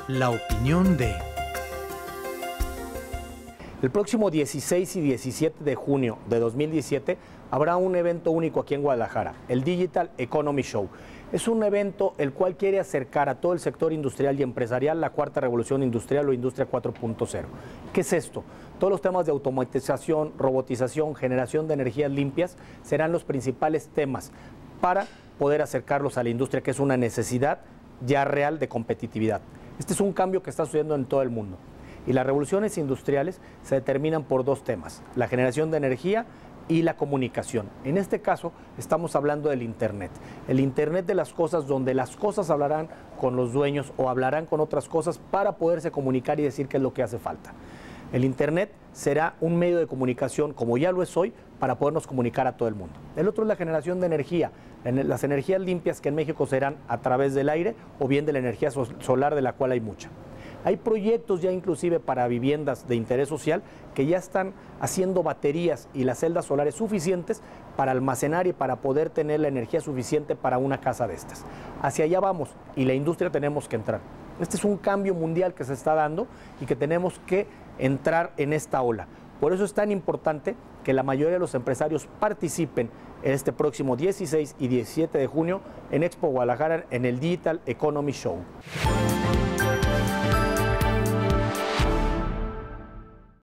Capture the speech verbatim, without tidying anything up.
La opinión de... El próximo dieciséis y diecisiete de junio de dos mil diecisiete habrá un evento único aquí en Guadalajara, el Digital Economy Show. Es un evento el cual quiere acercar a todo el sector industrial y empresarial la cuarta revolución industrial o industria cuatro punto cero. ¿Qué es esto? Todos los temas de automatización, robotización, generación de energías limpias serán los principales temas para poder acercarlos a la industria, que es una necesidad ya real de competitividad. Este es un cambio que está sucediendo en todo el mundo. Y las revoluciones industriales se determinan por dos temas, la generación de energía y la comunicación. En este caso estamos hablando del Internet, el Internet de las cosas, donde las cosas hablarán con los dueños o hablarán con otras cosas para poderse comunicar y decir qué es lo que hace falta. El Internet será un medio de comunicación, como ya lo es hoy, para podernos comunicar a todo el mundo. El otro es la generación de energía, las energías limpias que en México serán a través del aire o bien de la energía solar, de la cual hay mucha. Hay proyectos ya inclusive para viviendas de interés social que ya están haciendo baterías y las celdas solares suficientes para almacenar y para poder tener la energía suficiente para una casa de estas. Hacia allá vamos y la industria tenemos que entrar. Este es un cambio mundial que se está dando y que tenemos que entrar en esta ola. Por eso es tan importante que la mayoría de los empresarios participen en este próximo dieciséis y diecisiete de junio en Expo Guadalajara en el Digital Economy Show.